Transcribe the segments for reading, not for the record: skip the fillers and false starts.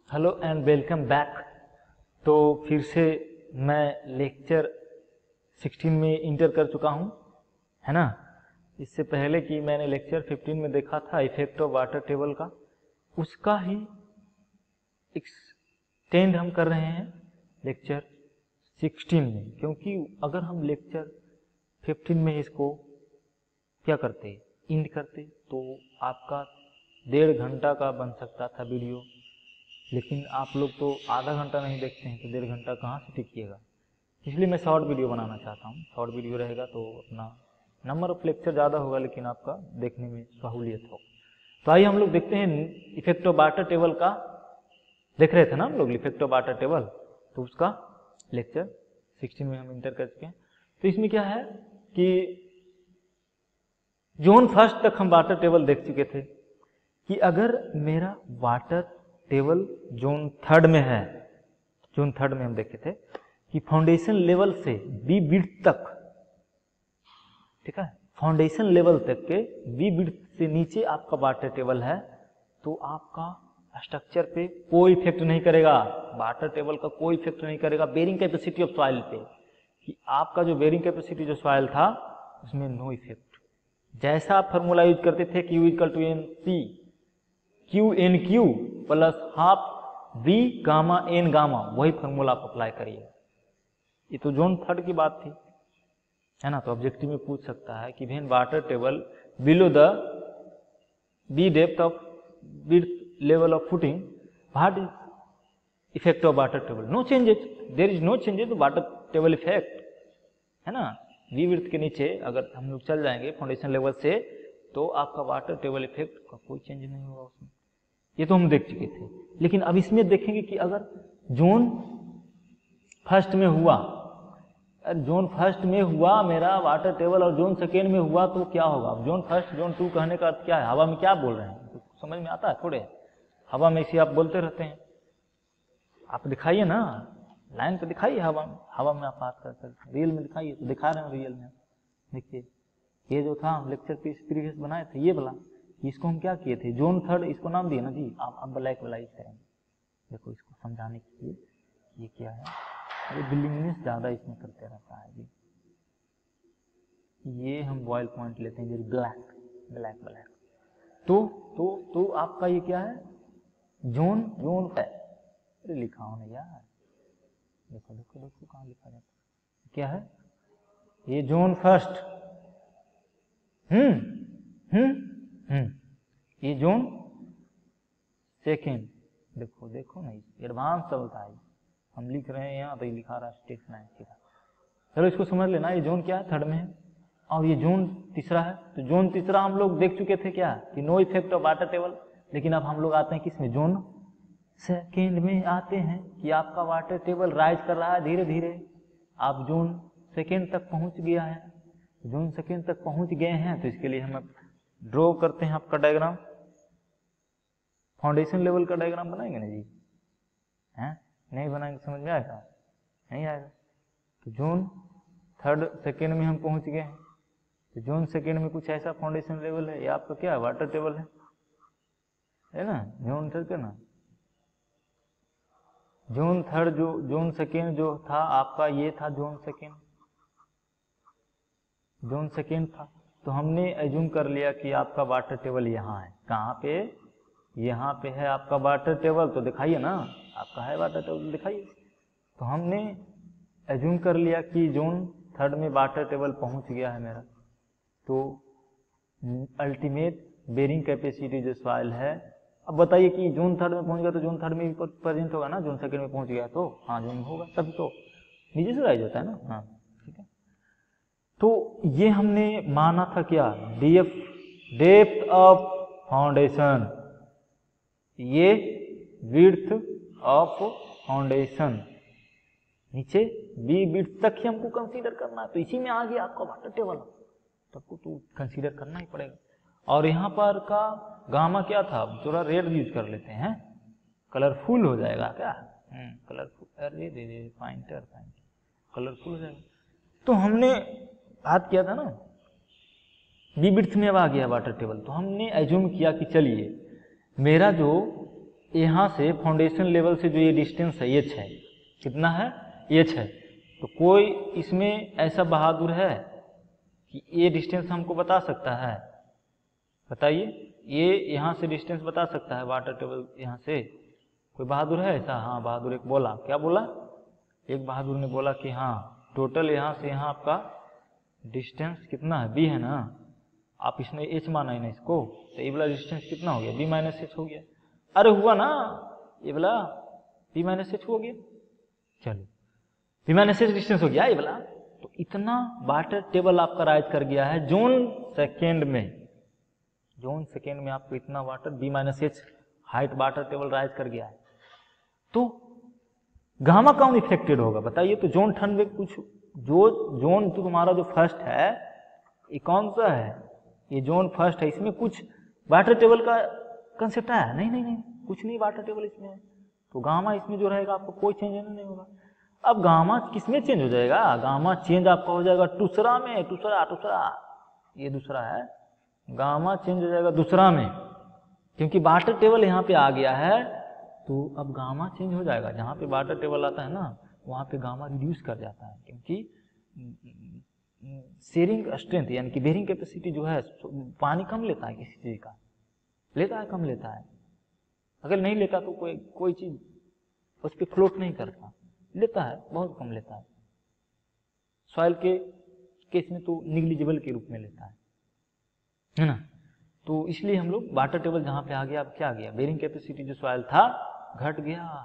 Hello and welcome back. तो फिर से मैं लेक्चर 16 में इंटर कर चुका हूँ, है ना। इससे पहले कि मैंने लेक्चर 15 में देखा था इफेक्ट ऑफ वाटर टेबल का, उसका ही एक्सटेंड हम कर रहे हैं लेक्चर 16 में, क्योंकि अगर हम लेक्चर 15 में इसको क्या करते इंड करते तो आपका 1.5 घंटा का बन सकता था वीडियो, लेकिन आप लोग तो आधा घंटा नहीं देखते हैं तो 1.5 घंटा कहाँ से टिकिएगा। इसलिए मैं शॉर्ट वीडियो बनाना चाहता हूँ। शॉर्ट वीडियो रहेगा तो अपना नंबर ऑफ लेक्चर ज़्यादा होगा, लेकिन आपका देखने में सहूलियत होगा। तो आइए हम लोग देखते हैं इफेक्ट ऑफ वाटर टेबल का। देख रहे थे ना हम लोग इफेक्ट ऑफ वाटर टेबल, तो उसका लेक्चर 16 में हम इंटर कर चुके हैं। तो इसमें क्या है कि जोन फर्स्ट तक हम वाटर टेबल देख चुके थे कि अगर मेरा वाटर टेबल जोन थर्ड में है, जोन थर्ड में हम देखे थे कि फाउंडेशन लेवल से बी विड्थ तक, ठीक है, फाउंडेशन लेवल तक के बी विड्थ से नीचे आपका वाटर टेबल है तो आपका स्ट्रक्चर पे कोई इफेक्ट नहीं करेगा। वाटर टेबल का कोई इफेक्ट नहीं करेगा बेरिंग कैपेसिटी ऑफ सॉइल पे, कि आपका जो बेरिंग कैपेसिटी जो सॉइल था उसमें नो इफेक्ट। जैसा आप फार्मूला यूज करते थे Q equal to N C Q N Q plus half V gamma N gamma, वही फार्मूला आप अप्लाई करिए। ये तो जोन थर्ड की बात थी, है ना। तो ऑब्जेक्टिव में पूछ सकता है कि when water table below the B depth of width level of footing what is effect of water table. No changes, there is no changes water table effect, है ना। वी विड्थ के नीचे अगर हम लोग चल जाएंगे फाउंडेशन लेवल से तो आपका वाटर टेबल इफेक्ट का कोई चेंज नहीं होगा उसमें। ये तो हम देख चुके थे, लेकिन अब इसमें देखेंगे कि अगर जोन फर्स्ट में हुआ, जोन फर्स्ट में हुआ मेरा वाटर टेबल और जोन सेकेंड में हुआ तो क्या होगा। जोन फर्स्ट जोन टू कहने का अर्थ क्या है, हवा में क्या बोल रहे हैं तो समझ में आता है थोड़े। हवा में इसी आप बोलते रहते हैं, आप दिखाइए ना, लाइन पे दिखाइए हवा में आप बात करते हैं, रियल में दिखाइए। तो दिखा रहे हैं रियल में। देखिए ये जो था हम लेक्चर पे प्रीवियस बनाए थे ये वाला, इसको हम क्या किए थे, जोन थर्ड इसको नाम दिए ना जी। आप ब्लैक वाला यूज करेंगे, देखो इसको समझाने के लिए। ये क्या है, ये बिल्डिंगनेस ज़्यादा इसमें करते रहता है जी। ये हम बॉयल पॉइंट लेते हैं जी, ब्लैक ब्लैक ब्लैक। तो आपका ये क्या है, जोन जोन है, लिखा हो ना यार, देखो देखो देखो कहाँ लिखा जाता है, क्या है ये जोन फर्स्ट, ये जोन सेकेंड। देखो देखो नहीं, एडवांस चलता है, हम लिख रहे हैं यहाँ तो ये लिखा रहा है स्टेप 9 सीधा। चलो इसको समझ लेना, ये जोन क्या है, थर्ड में है, और ये जोन तीसरा है। तो जोन तीसरा हम लोग देख चुके थे क्या, कि no effect of water table. लेकिन अब हम लोग आते हैं किसमें, जोन सेकेंड में आते हैं कि आपका वाटर टेबल राइज कर रहा है धीरे धीरे। आप जोन सेकेंड तक पहुंच गया है, जोन सेकेंड तक पहुंच गए हैं। तो इसके लिए हम ड्रॉ करते हैं आपका डायग्राम, फाउंडेशन लेवल का डायग्राम बनाएंगे ना जी, हैं नहीं बनाएंगे समझ में आएगा, नहीं आएगा। तो जोन थर्ड सेकेंड में हम पहुंच गए हैं, तो जोन सेकेंड में कुछ ऐसा फाउंडेशन लेवल है, ये आपका क्या है, वाटर टेबल है ना। जोन थर्ड ना, जोन थर्ड जो जोन सेकेंड जो था आपका, ये था जोन सेकेंड, जोन सेकेंड था। तो हमने एज्यूम कर लिया कि आपका वाटर टेबल यहाँ है, कहाँ पे, यहाँ पे है आपका वाटर टेबल। तो दिखाइए ना, आपका है वाटर टेबल, दिखाइए। तो हमने एज्यूम कर लिया कि जोन थर्ड में वाटर टेबल पहुँच गया है मेरा। तो अल्टीमेट बेरिंग कैपेसिटी जो सॉइल है, अब बताइए कि जोन थर्ड में पहुँच गया तो जोन थर्ड में भी प्रेजेंट होगा ना, जोन सेकेंड में पहुँच गया तो हाँ जोन होगा, तभी तो नीचे से राइज होता है ना। हाँ ठीक है। तो ये हमने माना था क्या, डेप्थ ऑफ फाउंडेशन, ये विड्थ ऑफ फाउंडेशन, नीचे बी विड्थ तक ही हमको कंसीडर करना है। तो इसी में आ गया आपका वाटर टेबल, सबको तो कंसीडर करना ही पड़ेगा। और यहाँ पर का गामा क्या था, थोड़ा रेड यूज कर लेते हैं, कलरफुल हो जाएगा क्या, कलरफुल, अरे दे पॉइंटर कलरफुल हो जाएगा। तो हमने बात किया था ना, बी विड्थ में अब आ गया वाटर टेबल। तो हमने एज्यूम किया कि चलिए मेरा जो यहाँ से फाउंडेशन लेवल से जो ये डिस्टेंस है h है, कितना है h है। तो कोई इसमें ऐसा बहादुर है कि ये डिस्टेंस हमको बता सकता है? बताइए, ये यहाँ से डिस्टेंस बता सकता है वाटर टेबल यहाँ से? कोई बहादुर है ऐसा? हाँ, बहादुर एक बोला। क्या बोला? एक बहादुर ने बोला कि हाँ, टोटल यहाँ से यहाँ आपका डिस्टेंस कितना है? b है ना। आप इसने h माना है ना इसको, तो ये वाला डिस्टेंस कितना हो गया? b माइनस h हो गया। अरे हुआ ना, ये वाला b माइनस h हो गया। चलो, b माइनस h डिस्टेंस हो गया ये वाला। तो इतना वाटर टेबल आपका राइज कर गया है जोन सेकेंड में। जोन सेकेंड में आपको इतना water b minus h height water table rise कर गया है। तो गामा कौन इफेक्टेड होगा बताइए? तो जोन थर्ड में कुछ जो जोन तो तुम्हारा जो फर्स्ट है ये कौन सा है? ये जोन फर्स्ट है, इसमें कुछ वाटर टेबल का कंसेप्ट है? नहीं नहीं नहीं, कुछ नहीं वाटर टेबल इसमें है। तो गामा इसमें जो रहेगा आपको कोई चेंज नहीं होगा। अब गामा किसमें चेंज हो जाएगा? गामा चेंज आपका हो जाएगा दूसरा में। दूसरा ये दूसरा है, गामा चेंज हो जाएगा दूसरा में, क्योंकि वाटर टेबल यहाँ पे आ गया है। तो अब गामा चेंज हो जाएगा। जहाँ पे वाटर टेबल आता है ना वहाँ पे गामा रिड्यूस कर जाता है, क्योंकि शेयरिंग स्ट्रेंथ यानी कि बेरिंग कैपेसिटी जो है, पानी कम लेता है किसी चीज का, लेता है, कम लेता है। अगर नहीं लेता तो कोई चीज उस पर फ्लोट नहीं करता, लेता है, बहुत कम लेता है। सॉइल के केस में तो निग्लिजिबल के रूप में लेता है ना। तो इसलिए हम लोग वाटर टेबल जहाँ पे आ गया, अब क्या आ गया? बेरिंग कैपेसिटी जो सॉइल था घट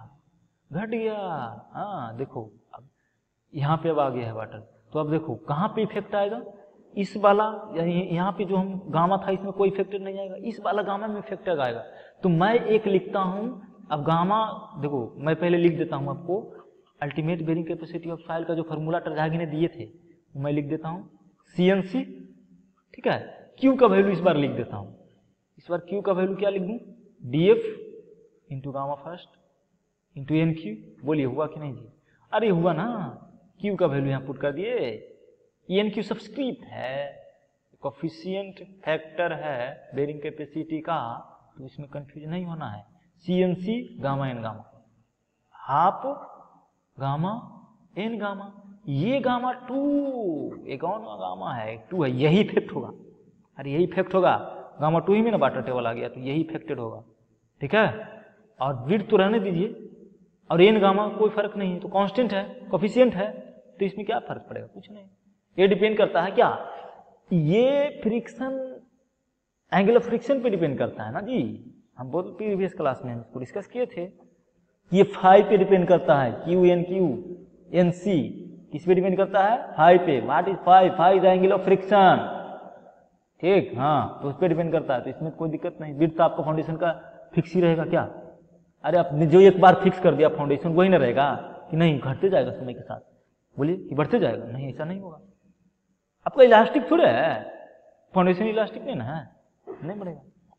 गया। हाँ देखो, अब यहाँ पे अब आ गया है वाटर। तो अब देखो कहाँ पे इफेक्ट आएगा? इस वाला यहाँ पे जो हम गामा था इसमें कोई इफेक्ट नहीं आएगा, इस वाला गामा में इफेक्ट आएगा। तो मैं एक लिखता हूँ, अब गामा देखो मैं पहले लिख देता हूँ आपको, ultimate bearing capacity of soil का जो फॉर्मूला टरजागी ने दिए थे मैं लिख देता हूँ CNC, ठीक है। Q का वैल्यू इस बार लिख देता हूँ। इस बार Q का वैल्यू क्या लिख दूँ? DF into gamma first into NQ। बोलिए हुआ कि नहीं जी? अरे हुआ ना, Q का वैल्यू यहाँ पुट कर दिए। NQ सब्सक्रिप्ट है, कोफिशिएंट फैक्टर है बेरिंग कैपेसिटी का, तो इसमें कंफ्यूज नहीं होना है। CNC gamma N gamma, half gamma N gamma, ये गामा 2, एक और गामा है 2 है, यही इफेक्ट होगा। अरे यही इफेक्ट होगा, गामा 2 ही में ना वाटर टेबल आ गया, तो यही इफेक्टेड होगा, ठीक है। और विड्थ तो रहने दीजिए, और एन गामा कोई फर्क नहीं है, तो कांस्टेंट है, कोफिशिएंट है, तो इसमें क्या फर्क पड़ेगा? कुछ नहीं। ये डिपेंड करता है क्या? ये फ्रिक्शन, एंगल ऑफ फ्रिक्शन पे डिपेंड करता है ना जी। हम बहुत प्रीवियस क्लास में इसको डिस्कस किए थे। ये फाई पे डिपेंड करता है, QNQ NC किस पे डिपेंड करता है? फाई पे। What is phi? Phi is angle of friction, ठीक, हाँ, तो उस पर डिपेंड करता है। तो इसमें कोई दिक्कत नहीं। विड्थ आपका फाउंडेशन का फिक्स ही रहेगा क्या? अरे आपने जो एक बार फिक्स कर दिया फाउंडेशन वही ना रहेगा कि नहीं घटते जाएगा समय के साथ? बोलिए कि बढ़ते जाएगा? नहीं, ऐसा नहीं होगा। आपका इलास्टिक थोड़ा है, फाउंडेशन इलास्टिक नहीं ना है, नहीं बढ़ेगा।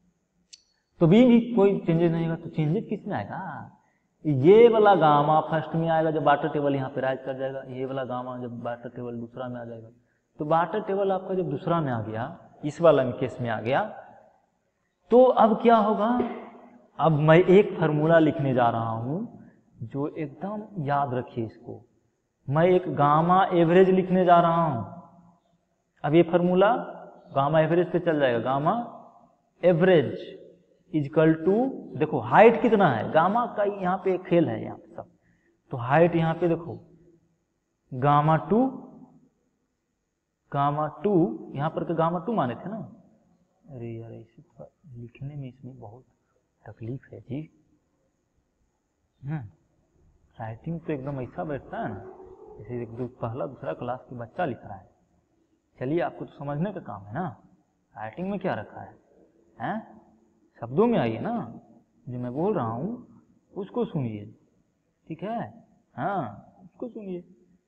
तो भी कोई चेंजेस नहीं होगा। तो चेंजेस किस में आएगा? ये वाला गामा फर्स्ट में आएगा जब वाटर टेबल यहाँ पे राइज कर जाएगा, ये वाला गामा जब वाटर टेबल दूसरा में आ जाएगा। तो वाटर टेबल आपका जब दूसरा में आ गया, इस वाला केस में आ गया, तो अब क्या होगा? अब मैं एक फार्मूला लिखने जा रहा हूं जो एकदम याद रखिए इसको। मैं एक गामा एवरेज लिखने जा रहा हूं। अब ये फार्मूला गामा एवरेज पे चल जाएगा। गामा एवरेज इजकल टू, देखो हाइट कितना है गामा का, यहाँ पे खेल है यहाँ पे सब। तो हाइट यहाँ पे देखो गामा 2, यहाँ पर तो गामा 2 माने थे ना। अरे यार इसे लिखने में इसमें बहुत तकलीफ है जी। राइटिंग तो एकदम ऐसा बैठता है ना जैसे एक पहला दूसरा क्लास के बच्चा लिख रहा है। चलिए आपको तो समझने का काम है ना, राइटिंग में क्या रखा है, हैं? शब्दों में आइए ना, जो मैं बोल रहा हूं उसको सुनिए, ठीक है। हाँ उसको सुनिए।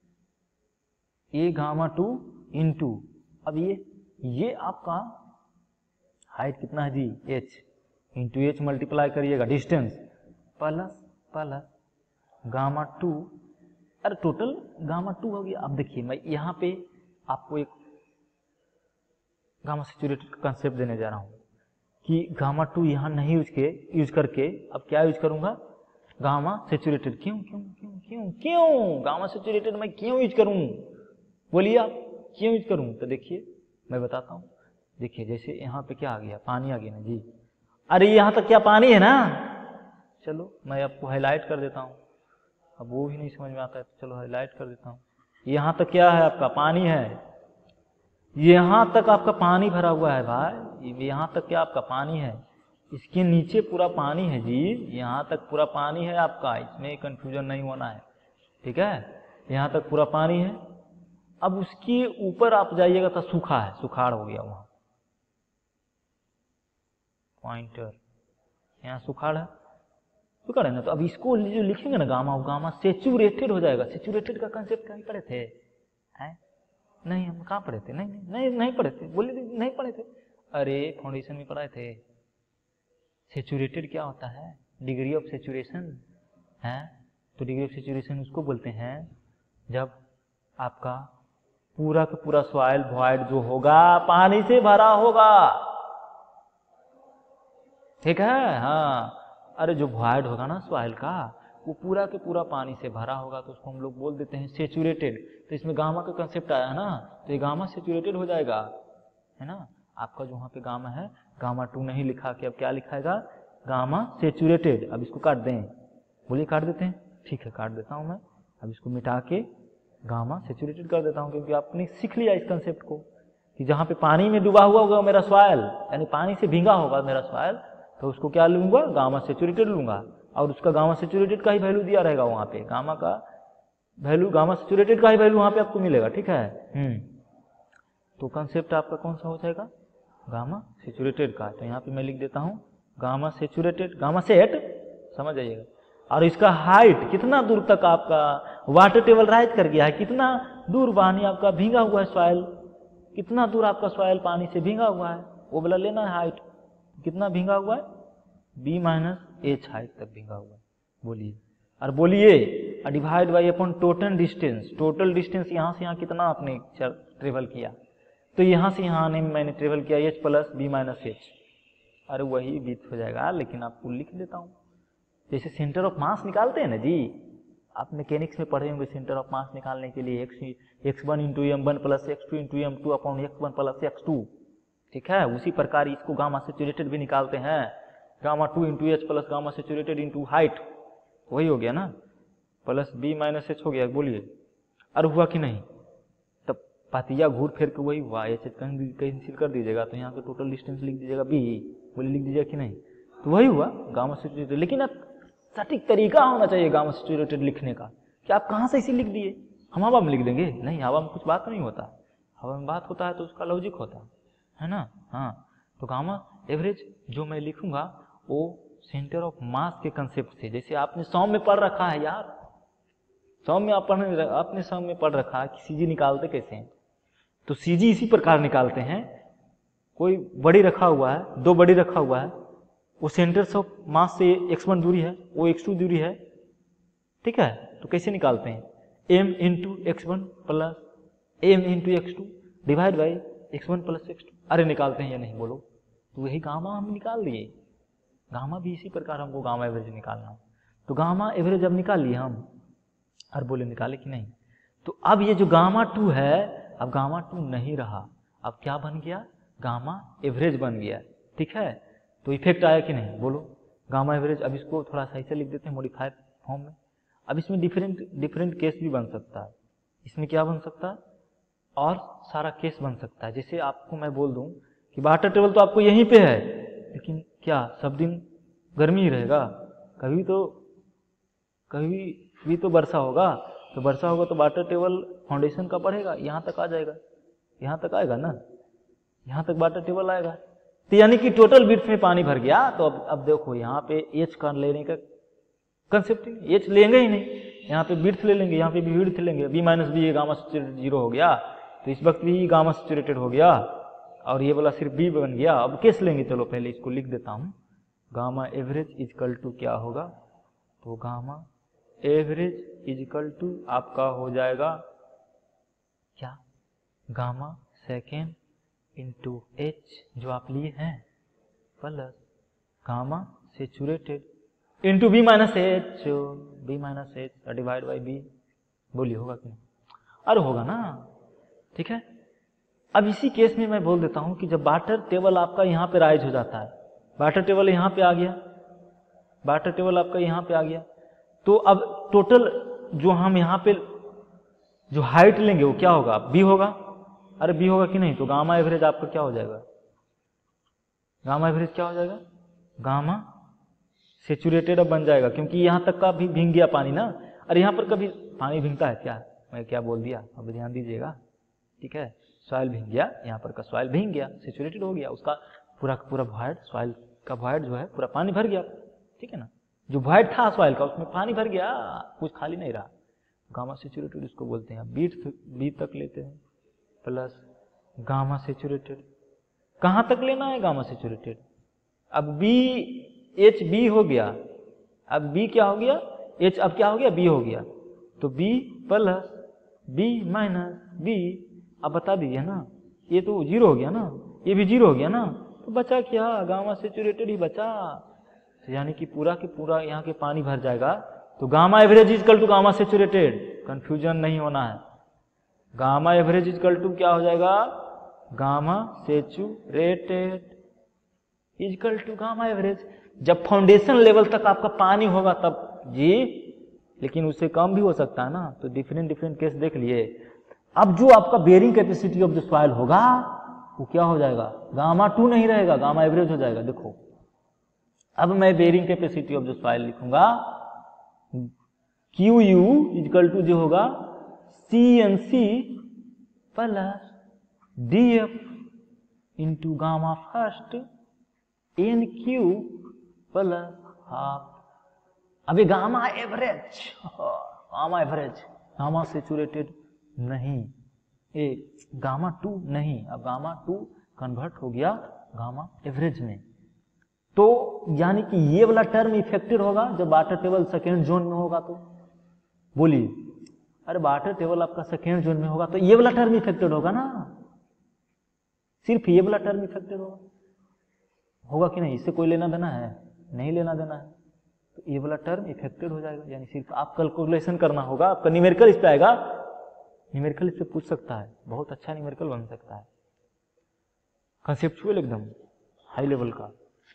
ए गामा 2 इंटू, अब ये आपका हाइट कितना है जी? h इंटू एच मल्टीप्लाई करिएगा डिस्टेंस प्लस गामा 2, अरे टोटल गामा 2 हो गया। अब देखिए मैं यहाँ पे आपको एक गामा सैचुरेटेड का कंसेप्ट देने जा रहा हूँ कि गामा 2 यहाँ नहीं यूज करके अब क्या यूज करूंगा, गामा सेचुरेटेड। क्यों क्यों क्यों क्यों क्यों गामा सेचुरेटेड मैं क्यों यूज करूं, बोलिए आप क्यों यूज करूं? तो देखिए मैं बताता हूं। देखिए जैसे यहाँ पे क्या आ गया, पानी आ गया ना जी। अरे यहाँ तक क्या पानी है ना, चलो मैं आपको हाईलाइट कर देता हूँ। अब वो भी नहीं समझ में आता है तो चलो हाईलाइट कर देता हूँ। यहाँ तक क्या है, आपका पानी है, यहाँ तक आपका पानी भरा हुआ है भाई, यहाँ तक क्या आपका पानी है, इसके नीचे पूरा पानी है जी, यहाँ तक पूरा पानी है आपका, इसमें कंफ्यूजन नहीं होना है, ठीक है। यहाँ तक पूरा पानी है। अब उसके ऊपर आप जाइएगा तो सूखा है, सुखाड़ हो गया वहां, पॉइंटर यहाँ सुखाड़ है, सुखाड़ है ना। तो अब इसको जो लिखेंगे ना गामा, वो गामा सेचुरेटेड हो जाएगा। सेचुरेटेड का कंसेप्ट कहीं पढ़े थे? हैं? नहीं, हम कहाँ पढ़े थे? नहीं पढ़े थे, बोले नहीं पढ़े थे। अरे फाउंडेशन में पढ़ाए थे। सेचुरेटेड क्या होता है, डिग्री ऑफ सेचुरेशन है। तो डिग्री ऑफ सेचुरेशन उसको बोलते हैं जब आपका पूरा का पूरा सॉइल वॉइड जो होगा पानी से भरा होगा, ठीक है। हाँ, अरे जो वॉइड होगा ना सॉइल का, वो पूरा के पूरा पानी से भरा होगा, तो उसको हम लोग बोल देते हैं सेचुरेटेड। तो इसमें गामा का कंसेप्ट आया है ना, तो ये गामा सेचुरेटेड हो जाएगा, है ना। आपका जो वहाँ पे गामा है, गामा 2 नहीं लिखा के अब क्या लिखाएगा, गामा सेचुरेटेड। अब इसको काट दें, बोलिए काट देते हैं, ठीक है काट देता हूँ मैं। अब इसको मिटा के गामा सेचुरेटेड कर देता हूँ, क्योंकि आपने सीख लिया इस कंसेप्ट को कि जहाँ पे पानी में डूबा हुआ होगा मेरा सॉइल, यानी पानी से भींगा होगा मेरा सॉइल, तो उसको क्या लूंगा, गामा सेचुरेटेड लूंगा। और उसका गामा सेचुरेटेड का ही वैल्यू दिया रहेगा वहाँ पे, गामा का वैल्यू, गामा सेचुरेटेड का ही वैल्यू वहाँ पे आपको मिलेगा, ठीक है। तो कंसेप्ट आपका कौन सा हो जाएगा, गामा सेचुरेटेड का। तो यहाँ पे मैं लिख देता हूँ गामा सेचुरेटेड, गामा सेट, समझ जाइएगा। और इसका हाइट कितना दूर तक आपका वाटर टेबल राइज कर गया है, कितना दूर पानी आपका भींगा हुआ है सॉइल, कितना दूर आपका सॉइल पानी से भींगा हुआ है, वो वाला लेना है हाइट। कितना भींगा हुआ है, b-h हाइट तक भींगा हुआ है, बोलिए। और बोलिए divide by upon total distance. Total distance यहाँ से यहाँ कितना आपने ट्रेवल किया, तो यहाँ से यहाँ आने में मैंने ट्रेवल किया h प्लस b-h। अरे वही बीत हो जाएगा, लेकिन आपको लिख देता हूँ। जैसे सेंटर ऑफ मास निकालते हैं ना जी, आप मैकेनिक्स में पढ़े होंगे, सेंटर ऑफ मास निकालने के लिए x1 into m1 plus x2 into m2 upon x1 plus x2, ठीक है। उसी प्रकार इसको गामा सेचुरेटेड भी निकालते हैं, gamma 2 into H plus gamma saturated into height, वही हो गया ना, प्लस b-h हो गया, बोलिए। और हुआ कि नहीं, तब पातिया घूर फिर के वही हुआ, एच कैंसिल कर दीजिएगा, तो यहाँ पे टोटल डिस्टेंस लिख दीजिएगा b, बोलिए लिख दीजिएगा कि नहीं, तो वही हुआ गामा सेचुरेटेड। लेकिन अब सटीक तरीका होना चाहिए गामा सेचुरेटेड लिखने का, कि आप कहाँ से इसे लिख दिए, हम हवा में लिख देंगे, नहीं हवा में कुछ बात नहीं होता, हवा में बात होता है तो उसका लॉजिक होता है ना। हाँ, तो गामा एवरेज जो मैं लिखूंगा वो सेंटर ऑफ मास के कंसेप्ट से, जैसे आपने सॉम में पढ़ रखा है यार, सॉम में आपने सॉम में पढ़ रखा है कि सीजी निकालते कैसे हैं, तो सीजी इसी प्रकार निकालते हैं। कोई बड़ी रखा हुआ है, 2 बड़ी रखा हुआ है, वो सेंटर ऑफ मास से x1 दूरी है, वो x2 दूरी है, ठीक है। तो कैसे निकालते हैं, m into x1 plus m into x2 divide by x1 plus x2। अरे निकालते हैं या नहीं बोलो, तो वही गामा हम निकाल लिए। गामा भी इसी प्रकार हमको गामा एवरेज निकालना है, तो गामा एवरेज अब निकाल लिए हम, और बोले निकाले कि नहीं। तो अब ये जो गामा 2 है, अब गामा 2 नहीं रहा, अब क्या बन गया, गामा एवरेज बन गया, ठीक है। तो इफेक्ट आया कि नहीं, बोलो गामा एवरेज। अब इसको थोड़ा सा ऐसे लिख देते हैं मॉडिफाइड फॉर्म में। अब इसमें डिफरेंट केस भी बन सकता है, इसमें क्या बन सकता है, और सारा केस बन सकता है। जैसे आपको मैं बोल दूं कि वाटर टेबल तो आपको यहीं पे है, लेकिन क्या सब दिन गर्मी ही रहेगा, कभी भी तो वर्षा होगा, तो वर्षा होगा तो वाटर टेबल फाउंडेशन का बढ़ेगा, यहाँ तक आ जाएगा, यहाँ तक आएगा ना, यहाँ तक वाटर टेबल आएगा। तो यानी कि टोटल विड्थ में पानी भर गया। तो अब देखो यहाँ पे एच का लेने का कंसेप्ट, एच लेंगे ही नहीं, यहाँ पे विड्थ ले लेंगे, यहाँ पे भी विड्थ लेंगे, b-b गामा सेचुरेटेड 0 हो गया, तो इस वक्त भी गामा सेचुरेटेड हो गया, और ये वाला सिर्फ b बन गया। अब केस लेंगे, चलो पहले इसको लिख देता हूँ, गामा एवरेज इजकल टू क्या होगा, तो गामा एवरेज इजकल टू आपका हो जाएगा क्या, गामा सेकेंड इंटू एच जो आप लिए हैं, plus gamma saturated into B minus H, B minus H divide by B. बोलिए होगा कि नहीं? अरे होगा ना, ठीक है। अब इसी केस में मैं बोल देता हूं कि जब वाटर टेबल आपका यहां पे राइज हो जाता है, वाटर टेबल यहां पे आ गया, वाटर टेबल आपका यहां पे आ गया, तो अब टोटल जो हम यहां पे जो हाइट लेंगे वो क्या होगा? बी होगा। अरे बी होगा कि नहीं? तो गामा एवरेज आपका क्या हो जाएगा? गामा एवरेज क्या हो जाएगा? गामा सेचुरेटेड अब बन जाएगा, क्योंकि यहां तक का भी भींग गया पानी ना। अरे यहां पर कभी पानी भींगता है क्या? मैं क्या बोल दिया, अब ध्यान दीजिएगा, ठीक है। सॉइल भींग गया, यहाँ पर का सॉइल भींग गया, सेचुरेटेड हो गया, उसका पूरा पूरा वॉइड, सॉइल का वॉइड जो है पूरा पानी भर गया, ठीक है ना। जो वॉइड था सॉइल का उसमें पानी भर गया, कुछ खाली नहीं रहा। गामा सेचुरेटेड इसको बोलते हैं। बी तक लेते हैं प्लस गामा सेचुरेटेड। कहां तक लेना है गामा सेचुरेटेड? अब बी एच बी हो गया, अब बी क्या हो गया? एच अब क्या हो गया? बी हो गया। तो B plus B minus B. अब बता दीजिए ना, ये तो जीरो हो गया ना, ये भी जीरो हो गया ना, तो बचा क्या? गामा सेचुरेटेड ही बचा। तो यानी कि पूरा के पूरा यहाँ के पानी भर जाएगा। तो gamma average equal to gamma saturated, confusion नहीं होना है। गामा एवरेज इजकल टू क्या हो जाएगा? Gamma saturated equal to gamma average. जब फाउंडेशन लेवल तक आपका पानी होगा तब जी, लेकिन उससे कम भी हो सकता है ना। तो डिफरेंट डिफरेंट केस देख लिए। अब जो आपका bearing capacity of the soil होगा वो क्या हो जाएगा? गामा 2 नहीं रहेगा, गामा एवरेज हो जाएगा। देखो अब मैं bearing capacity of the soil लिखूंगा, क्यू यू इजकल टू जो होगा CNC plus DF into gamma first NQ plus half. अभी gamma average, gamma average, gamma saturated नहीं, ए गामा 2 नहीं, अब गामा 2 कन्वर्ट हो गया गामा एवरेज में। तो यानी कि ये वाला टर्म इफेक्टेड होगा जब वाटर टेबल सेकेंड जोन में होगा। तो बोलिए, अरे वाटर टेबल आपका सेकेंड जोन में होगा तो ये वाला टर्म इफेक्टेड होगा ना, सिर्फ ये वाला टर्म इफेक्टेड होगा कि नहीं? इससे कोई लेना देना है? नहीं लेना देना है। तो ये वाला टर्म इफेक्टेड हो जाएगा, यानी सिर्फ आप कैलकुलेशन करना होगा। आपका न्यूमेरिकल इस पे आएगा, न्यूमेरिकल इस पे पूछ सकता है, बहुत अच्छा न्यूमेरिकल बन सकता है, कंसेप्चुअल एकदम हाई लेवल का।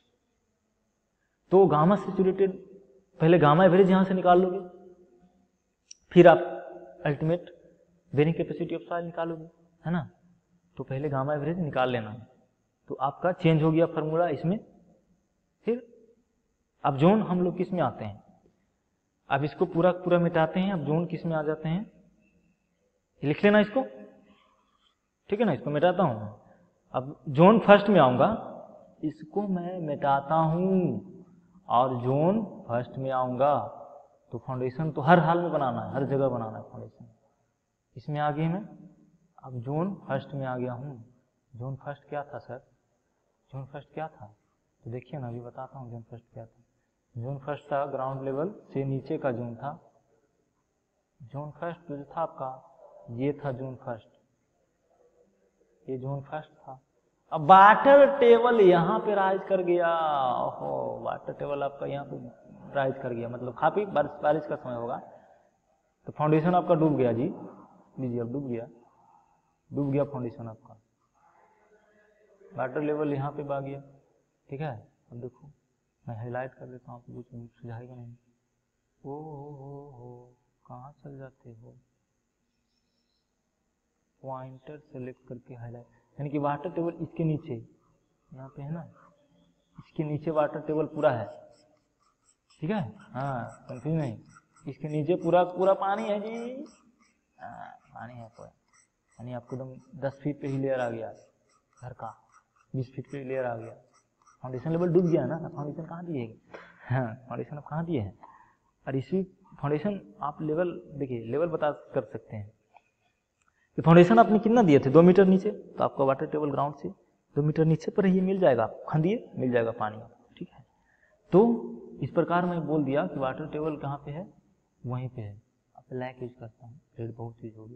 तो गामा सेचुरेटेड, पहले गामा एवरेज यहां से निकाल लोगे, फिर आप ultimate bearing capacity of soil निकालोगे, है ना। तो पहले गामा एवरेज निकाल लेना। तो आपका चेंज हो गया फॉर्मूला इसमें। फिर अब जोन हम लोग किस में आते हैं? अब इसको पूरा पूरा मिटाते हैं, अब जोन किस में आ जाते हैं? लिख लेना इसको, ठीक है ना। इसको मिटाता हूं, अब जोन फर्स्ट में आऊंगा, इसको मैं मिटाता हूं और जोन फर्स्ट में आऊंगा। तो फाउंडेशन तो हर हाल में बनाना है, हर जगह बनाना है फाउंडेशन। इसमें आ गई मैं, अब जोन फर्स्ट में आ गया हूं। जोन फर्स्ट क्या था सर? जोन फर्स्ट क्या था? तो देखिए ना, अभी बताता हूँ जोन फर्स्ट क्या था। जोन फर्स्ट था ग्राउंड लेवल से नीचे का जोन था। जोन फर्स्ट जो था आपका, ये था जोन फर्स्ट, ये जोन फर्स्ट था। अब वाटर टेबल यहाँ पे राइज कर गया। ओहो, वाटर टेबल आपका यहाँ पे राइज कर गया, मतलब काफी बारिश का समय होगा। तो फाउंडेशन आपका डूब गया जी, लीजिए अब डूब गया फाउंडेशन आपका। वाटर लेवल यहाँ पे आ गया, ठीक है। अब देखो मैं हाईलाइट कर देता हूँ, आपको कुछ सुझाएगा नहीं। हो कहाँ चल जाते हो? पॉइंटर सेलेक्ट करके हाईलाइट, यानी कि वाटर टेबल इसके नीचे यहाँ पे है ना, इसके नीचे वाटर टेबल पूरा है, ठीक है। हाँ, कंफ्यूज नहीं, इसके नीचे पूरा पूरा पानी है जी। हाँ, पानी है पूरा, यानी आपको एकदम 10 फीट पे ही लेयर आ गया घर का, 20 फीट पे लेयर आ गया। फाउंडेशन लेवल डूब गया ना, फाउंडेशन कहाँ दिए? हाँ, फाउंडेशन आप कहाँ दिए हैं? और इसी फाउंडेशन आप लेवल देखिए, लेवल बता कर सकते हैं कि फाउंडेशन आपने कितना दिए थे, 2 मीटर नीचे, तो आपका वाटर टेबल ग्राउंड से 2 मीटर नीचे पर ही मिल जाएगा, आप खंदिए मिल जाएगा पानी, ठीक है। तो इस प्रकार मैं बोल दिया कि वाटर टेबल कहाँ पे है, वहीं पे है। अब ब्लैक यूज करता हूँ, रेड बहुत चीज हो गया,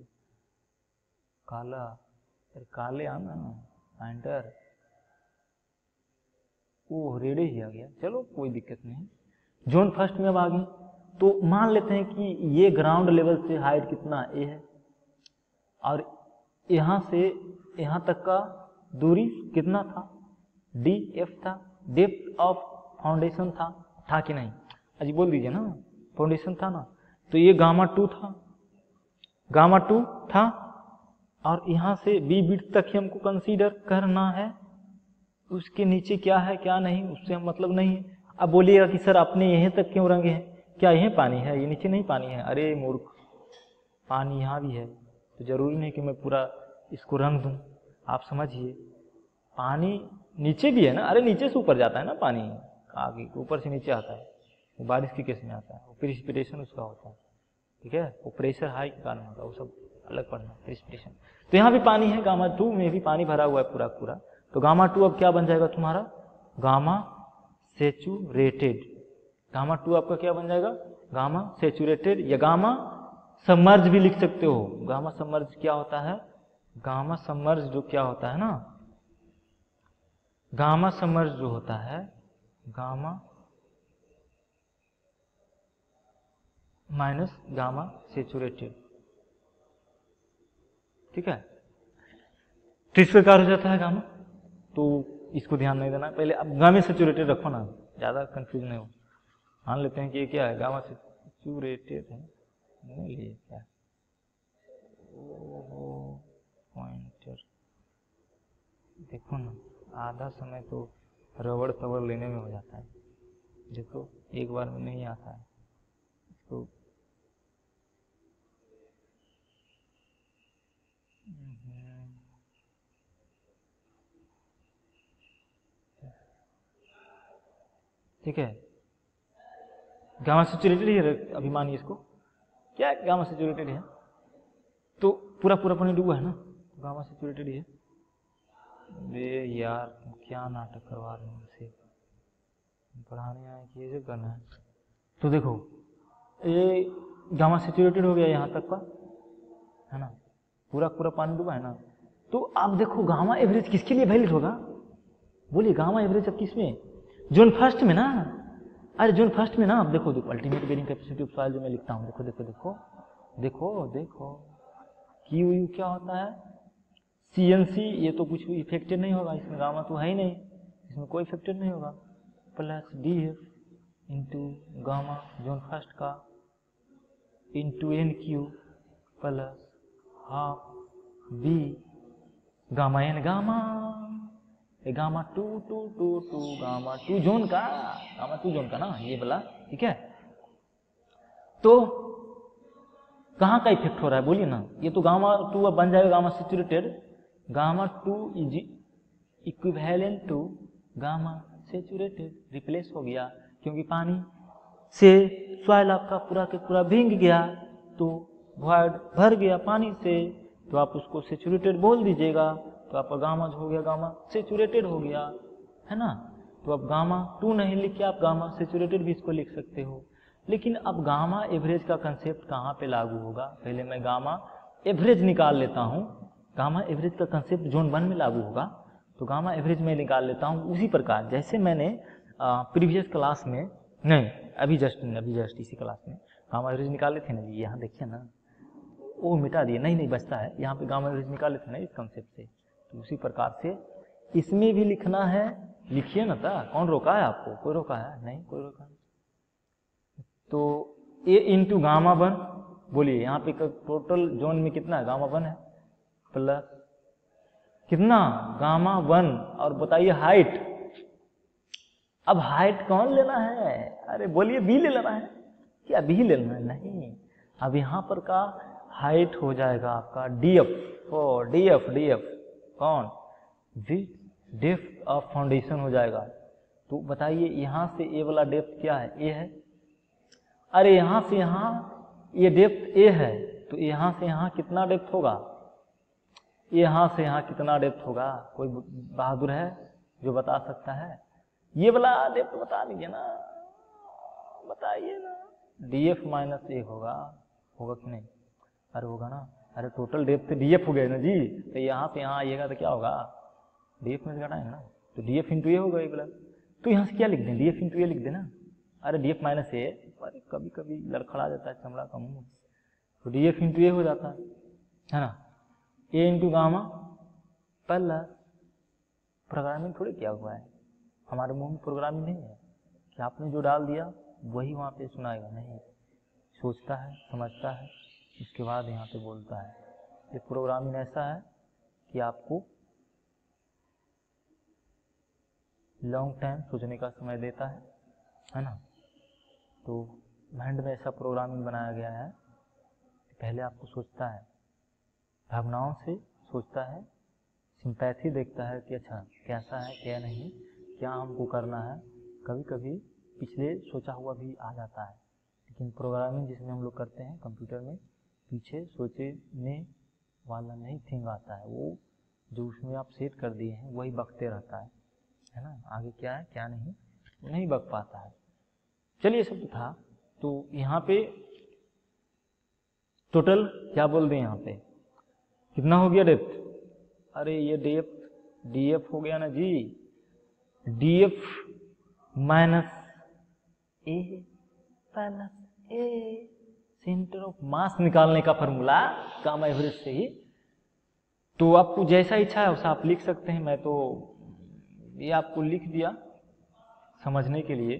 काला, काले आना पॉइंटर, वो रेड ही आ गया, चलो कोई दिक्कत नहीं। जोन फर्स्ट में अब आ गए, तो मान लेते हैं कि ये ग्राउंड लेवल से हाइट कितना ए है और यहाँ से यहाँ तक का दूरी कितना था, डी एफ था, डेप्थ ऑफ फाउंडेशन था कि नहीं, अजी बोल दीजिए ना, फाउंडेशन था ना, तो ये गामा 2 था, गामा 2 था और यहाँ से बी बिट तक ही हमको कंसीडर करना है, उसके नीचे क्या है क्या नहीं उससे हम मतलब नहीं है। अब बोलिएगा कि सर आपने यहीं तक क्यों रंगे हैं, क्या यहीं पानी है, ये नीचे नहीं पानी है, अरे मूर्ख, पानी यहाँ भी है, तो जरूरी नहीं कि मैं पूरा इसको रंग दूं, आप समझिए, पानी नीचे भी है ना, अरे नीचे से ऊपर जाता है ना पानी, आगे ऊपर से नीचे आता है, वो बारिश के केस में आता है, वो प्रेसिपिटेशन उसका होता है, ठीक है, वो प्रेशर हाई के कारण होता है, वो सब अलग पढ़ना प्रेसिपिटेशन। तो यहाँ भी पानी है, गामा 2 में भी पानी भरा हुआ है पूरा पूरा, तो गामा 2 अब क्या बन जाएगा तुम्हारा, गामा सेचुरेटेड, गामा 2 आपका क्या बन जाएगा, गामा सेचुरेटेड, या गामा सबमर्ज भी लिख सकते हो। गामा सबमर्ज क्या होता है, गामा सबमर्ज जो क्या होता है ना, गामा सबमर्ज जो होता है, गामा माइनस गामा सेचुरेटेड, ठीक है, तो इस प्रकार हो जाता है गामा। तो इसको ध्यान नहीं देना, पहले अब गामा सेचुरेटेड रखो ना, ज्यादा कंफ्यूज नहीं हो, मान लेते हैं कि ये क्या है, गामा सेचुरेटेड है, नहीं लिए क्या, पॉइंटर, देखो ना आधा समय तो रबड़ तबड़ लेने में हो जाता है, देखो एक बार में नहीं आता है इसको, ठीक है, गामा सेचुरेटेड है, अभी मानिए इसको क्या है, गामा सेचुरेटेड है, तो पूरा पूरा पानी डूबा है ना, गामा सेचुरेटेड है। अरे यार क्या नाटक करवा रहे हैं मुझसे, पढ़ाने आए कि ये जो करना है, तो देखो ये गामा सेचुरेटेड हो गया यहाँ तक का, है ना, पूरा पूरा पानी डूबा है ना, तो आप देखो गामा एवरेज किसके लिए वैलिड होगा, बोलिए गामा एवरेज अब किस में, जोन फर्स्ट में ना, अरे जोन फर्स्ट में ना, आप देखो देखो ultimate bearing capacity of soil जो मैं लिखता हूँ, देखो देखो देखो देखो देखो क्यू यू क्या होता है, CNC, ये तो कुछ भी इफेक्टेड नहीं होगा, इसमें गामा तो है ही नहीं, इसमें कोई इफेक्टेड नहीं होगा, plus DF into gamma zone first का into NQ plus half B gamma N gamma gamma 2 2 2 2 gamma 2 zone का, गामा 2 जोन का ना ये वाला, ठीक है, तो कहाँ का इफेक्ट हो रहा है बोलिए ना, ये तो गामा 2 अब बन जाएगा gamma saturated, gamma 2 is equivalent to gamma saturated, replace हो गया क्योंकि पानी से सॉइल आपका पूरा के पूरा भीग गया, तो वॉइड भर गया पानी से, तो आप उसको सेचुरेटेड बोल दीजिएगा, तो आपका गामा जो हो गया गामा सेचुरेटेड हो गया, है ना, तो अब गामा 2 नहीं लिख के आप गामा सेचुरेटेड भी इसको लिख सकते हो। लेकिन अब गामा एवरेज का कंसेप्ट कहाँ पे लागू होगा, पहले मैं गामा एवरेज निकाल लेता हूँ, गामा एवरेज का कंसेप्ट जोन 1 में लागू होगा, तो गामा एवरेज में निकाल लेता हूँ उसी प्रकार जैसे मैंने प्रीवियस क्लास में, नहीं अभी जस्ट इसी क्लास में गामा एवरेज निकाले थे ना जी, यहाँ देखिए ना, वो मिटा दिए, नहीं बचता है, यहाँ पे गामा एवरेज निकाले थे ना इस कंसेप्ट से, तो उसी प्रकार से इसमें भी लिखना है, लिखिए ना था, कौन रोका है आपको, कोई रोका है नहीं, कोई रोका नहीं, तो A इंटू गामा 1, बोलिए यहाँ पे टोटल जोन में कितना है, गामा 1 है, प्लस कितना गामा 1, और बताइए हाइट, अब हाइट कौन लेना है, अरे बोलिए B ले लेना है, क्या B लेना है, नहीं, अब यहाँ पर का हाइट हो जाएगा आपका DF, DF कौन, डेप्थ ऑफ फाउंडेशन हो जाएगा, तो बताइए यहाँ से A वाला डेप्थ क्या है, A है, अरे यहाँ से यहाँ ये डेप्थ A है, तो यहाँ से यहाँ कितना डेप्थ होगा, यहाँ से यहाँ कितना डेप्थ होगा, कोई बहादुर है जो बता सकता है, ये वाला डेप्थ बता दीजिए ना, बताइए ना, DF माइनस A होगा कि नहीं, अरे होगा ना, अरे टोटल डेप्थ DF हो गया ना जी, तो यहाँ से यहाँ आइएगा तो क्या होगा, DF में घटाएंगे ना, तो DF इंटू A होगा ये वाला, तो यहाँ से क्या लिख दें, डी एफ इंटू ए लिख देना। अरे डी एफ माइनस ए, अरे कभी कभी लड़खड़ा जाता है चमड़ा का मुंह, तो डी एफ इंटू ए हो जाता है ना। A into gamma plus, programming थोड़ी क्या हुआ है, हमारे मुंह में प्रोग्रामिंग नहीं है कि आपने जो डाल दिया वही वहाँ पे सुनाएगा, नहीं, सोचता है, समझता है, उसके बाद यहाँ पे बोलता है। ये प्रोग्रामिंग ऐसा है कि आपको लॉन्ग टाइम सोचने का समय देता है ना। तो माइंड में ऐसा प्रोग्रामिंग बनाया गया है कि पहले आपको सोचता है, भावनाओं से सोचता है, सिंपैथी देखता है कि अच्छा कैसा है क्या नहीं, क्या हमको करना है। कभी कभी पिछले सोचा हुआ भी आ जाता है, लेकिन प्रोग्रामिंग जिसमें हम लोग करते हैं कंप्यूटर में, पीछे सोचने वाला नहीं थिंग आता है, वो जो उसमें आप सेट कर दिए हैं वही बकते रहता है ना। आगे क्या है क्या नहीं, नहीं बक पाता है। चलिए सब तो था। तो यहाँ पे टोटल क्या बोल दें, यहाँ पे कितना हो गया डेप्थ, अरे ये डी एफ हो गया ना जी, D F minus A plus A, centre of mass निकालने का फॉर्मूला गामा एवरेज से ही। तो आपको जैसा इच्छा है वैसा आप लिख सकते हैं, मैं तो ये आपको लिख दिया समझने के लिए,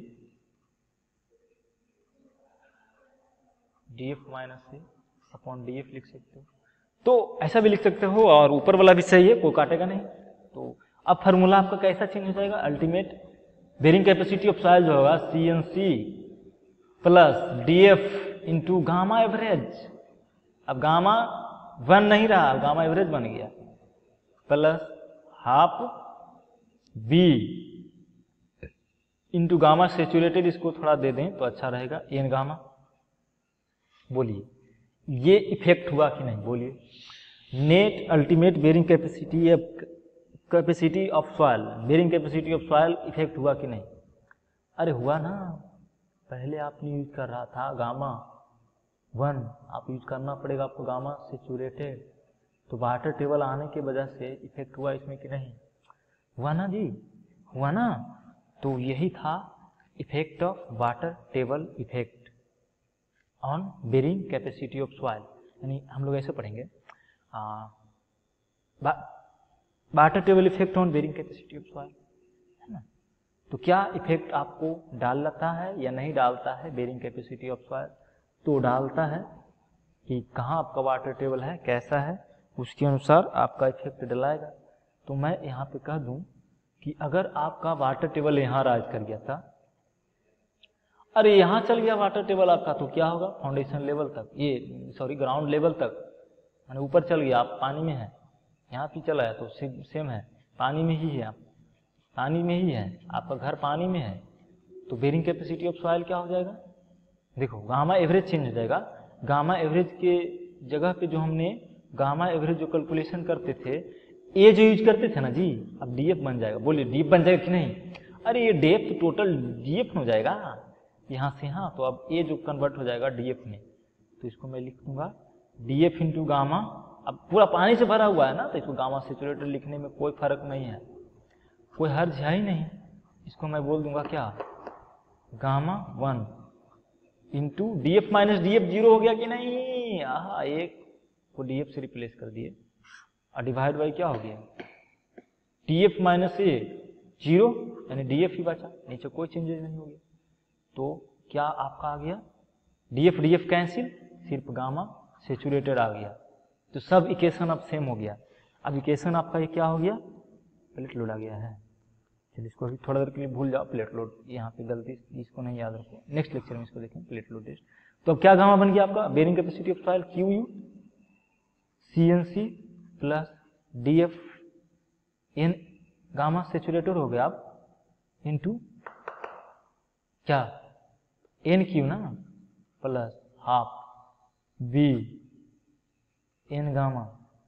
D F minus A upon D F लिख सकते हो, तो ऐसा भी लिख सकते हो, और ऊपर वाला भी सही है, कोई काटेगा नहीं। तो अब फार्मूला आपका कैसा चेंज हो जाएगा, ultimate bearing capacity of soil जो होगा C N C plus D F into gamma average. अब गामा 1 नहीं रहा, अब गामा एवरेज बन गया, plus half B into gamma saturated, इसको थोड़ा दे दें तो अच्छा रहेगा, एन गामा। बोलिए ये इफेक्ट हुआ कि नहीं, बोलिए। Net ultimate bearing capacity of soil, bearing capacity of soil effect हुआ कि नहीं, अरे हुआ ना। पहले आपने यूज कर रहा था गामा 1, आप यूज करना पड़ेगा आपको गामा सेचुरेटेड, तो वाटर टेबल आने की वजह से इफेक्ट हुआ इसमें कि नहीं, हुआ ना जी, हुआ ना। तो यही था effect of water table effect on bearing capacity of soil, यानी हम लोग ऐसे पढ़ेंगे, water table effect on bearing capacity of soil, है ना। तो क्या इफेक्ट आपको डालता है या नहीं डालता है बेरिंग कैपेसिटी ऑफ सॉइल, तो डालता है कि कहाँ आपका वाटर टेबल है, कैसा है, उसके अनुसार आपका इफेक्ट डलाएगा। तो मैं यहाँ पे कह दूं कि अगर आपका वाटर टेबल यहाँ राज कर गया था, अरे यहाँ चल गया वाटर टेबल आपका, तो क्या होगा, फाउंडेशन लेवल तक, ये सॉरी ग्राउंड लेवल तक, माने ऊपर चल गया, आप पानी में है, यहाँ भी चला है तो सेम है, पानी में ही है, आप पानी में ही है, आपका घर पानी में है, तो बेरिंग कैपेसिटी ऑफ सॉइल क्या हो जाएगा, देखो गामा एवरेज चेंज हो जाएगा। गामा एवरेज के जगह पे जो हमने गामा एवरेज जो कैलकुलेशन करते थे, ए जो यूज करते थे ना जी, अब डीएफ बन जाएगा। बोलिए डीएफ बन जाएगा कि नहीं, अरे ये डीएफ तो टोटल डीएफ हो जाएगा यहाँ से, हाँ, तो अब ए जो कन्वर्ट हो जाएगा डीएफ में, तो इसको मैं लिख दूंगा डीएफ इंटू गामा। अब पूरा पानी से भरा हुआ है ना, तो इसको गामा सेचुरेटेड लिखने में कोई फर्क नहीं है, कोई हर्ज है ही नहीं। इसको मैं बोल दूंगा क्या, gamma 1 into DF minus DF, zero हो गया कि नहीं, आहा, एक को डीएफ से रिप्लेस कर दिए, और डिवाइड बाई क्या हो गया, डीएफ माइनस ए जीरो, यानी डीएफ ही बचा, नीचे कोई चेंजेस नहीं हो गया। तो क्या आपका आ गया, डीएफ डीएफ कैंसिल, सिर्फ गामा सेचुरेटेड आ गया। तो सब इक्वेशन अब सेम हो गया। अब इक्वेशन आपका ये क्या हो गया, प्लेट लोड आ गया है। चलिए इसको अभी थोड़ा देर के लिए भूल जाओ, प्लेट लोड यहाँ पे गलती, इसको नहीं याद रखो, नेक्स्ट लेक्चर में इसको देखें, प्लेट लोड टेस्ट। तो अब क्या गामा बन गया आपका, bearing capacity of soil Q U C N C plus D F N gamma saturated हो गया आप, इंटू क्या एन क्यू ना, plus half B N gamma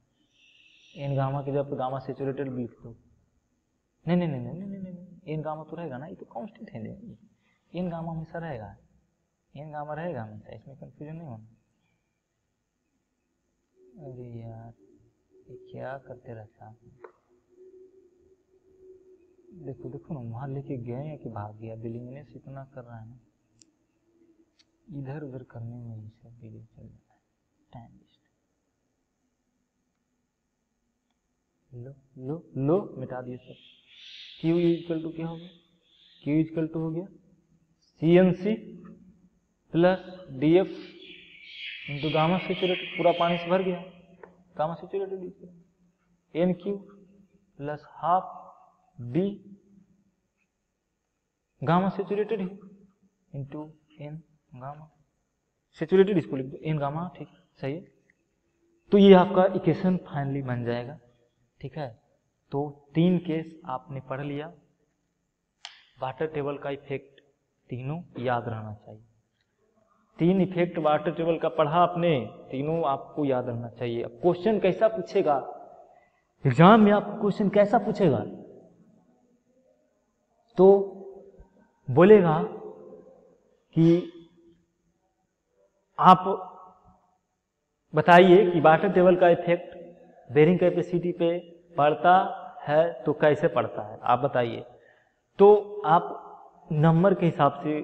की जब गामा सेचुरेटेड भी लिख दो, नहीं नहीं नहीं नहीं नहीं नहीं, एन गामा तो रहेगा ना, ये तो कांस्टेंट है, एन गामा हमेशा रहेगा, एन गामा रहेगा हमेशा, इसमें कंफ्यूजन नहीं होना। अरे यार ये क्या करते रहता है, देखो देखो ना, वहां लेके गए या कि भाग गया। बिलिंगनेस इतना कर रहा है ना, इधर उधर करने में ही सब बिलिंग चल जाता है, टाइम वेस्ट। लो लो लो मिटा दिए सब। क्यू इक्वल टू क्या हो गया, क्यू इक्वल टू हो गया CNC plus DF into gamma saturated, पूरा पानी से भर गया, gamma saturated NQ plus half D gamma saturated है इंटू N गामा सेचुरेटेड, इसको लिख दो N गामा, ठीक सही है। तो ये आपका इक्वेशन फाइनली बन जाएगा, ठीक है। तो 3 केस आपने पढ़ लिया, वाटर टेबल का इफेक्ट तीनों याद रहना चाहिए। 3 इफेक्ट वाटर टेबल का पढ़ा आपने, तीनों आपको याद रहना चाहिए। अब क्वेश्चन कैसा पूछेगा एग्जाम में, आपको क्वेश्चन कैसा पूछेगा, तो बोलेगा कि आप बताइए कि वाटर टेबल का इफेक्ट बेरिंग कैपेसिटी पे पड़ता है तो कैसे पड़ता है, आप बताइए। तो आप नंबर के हिसाब से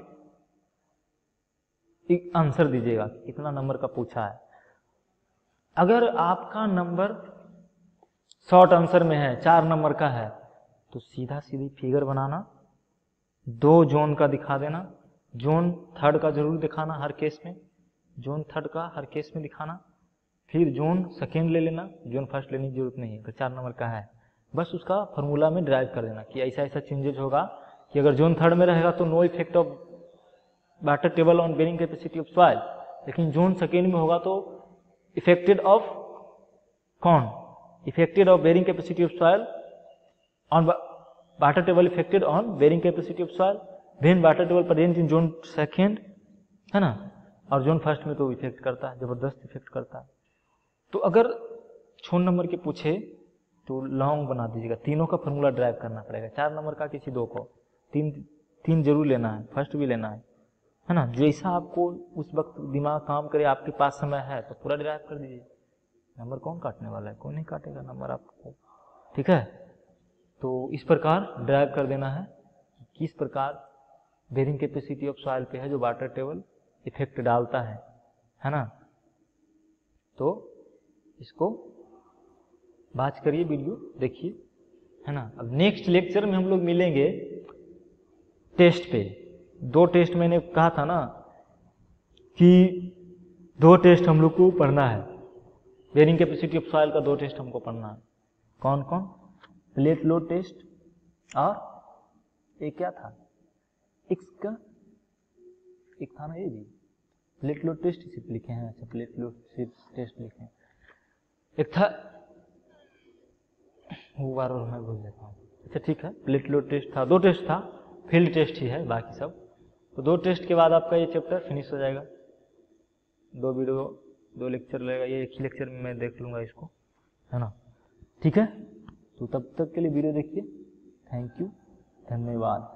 एक आंसर दीजिएगा, कितना नंबर का पूछा है। अगर आपका नंबर शॉर्ट आंसर में है, 4 नंबर का है, तो सीधा सीधी फिगर बनाना, 2 जोन का दिखा देना, जोन थर्ड का जरूर दिखाना हर केस में, जोन थर्ड का हर केस में दिखाना, फिर जोन सेकेंड ले लेना, जोन फर्स्ट लेने की जरूरत नहीं है अगर 4 नंबर का है। बस उसका फॉर्मूला में ड्राइव कर देना कि ऐसा ऐसा चेंजेज होगा कि अगर जोन थर्ड में रहेगा तो no effect of water table on bearing capacity of soil, लेकिन जोन सेकेंड में होगा तो इफेक्टेड ऑफ कौन, affected of bearing capacity of soil on water table affected on bearing capacity of soil when water table present in zone second, है ना। और zone first में तो इफेक्ट करता है, जबरदस्त इफेक्ट करता है। तो अगर 6 नंबर के पूछे तो लॉन्ग बना दीजिएगा, तीनों का फॉर्मूला ड्राइव करना पड़ेगा। 4 नंबर का किसी 2 को, 3 जरूर लेना है, फर्स्ट भी लेना है ना। जैसा आपको उस वक्त दिमाग काम करे, आपके पास समय है तो पूरा ड्राइव कर दीजिए। नंबर कौन काटने वाला है, कोई नहीं काटेगा नंबर आपको, ठीक है। तो इस प्रकार ड्राइव कर देना है किस प्रकार बेरिंग कैपेसिटी ऑफ सॉइल पे है जो वाटर टेबल इफेक्ट डालता है ना। तो इसको बात करिए, वीडियो देखिए, है ना। अब नेक्स्ट लेक्चर में हम लोग मिलेंगे टेस्ट पे। 2 टेस्ट मैंने कहा था ना कि 2 टेस्ट हम लोग को पढ़ना है, बेरिंग कैपेसिटी ऑफ सॉइल का 2 टेस्ट हमको पढ़ना है। कौन कौन, प्लेट लोड टेस्ट और एक क्या था, इसका एक था ना, ये भी प्लेट लोड टेस्ट सिर्फ लिखे हैं। अच्छा, प्लेट लोड टेस्ट लिखे हैं। एक था वो बार बार मैं भूल जाता हूँ। अच्छा ठीक है, प्लेट लोड टेस्ट था, 2 टेस्ट था, फील्ड टेस्ट ही है बाकी सब। तो 2 टेस्ट के बाद आपका ये चैप्टर फिनिश हो जाएगा। 2 वीडियो 2 लेक्चर लगेगा, ये एक ही लेक्चर में मैं देख लूँगा इसको, है ना। ठीक है, तो तब तक के लिए वीडियो देखिए। थैंक यू, धन्यवाद।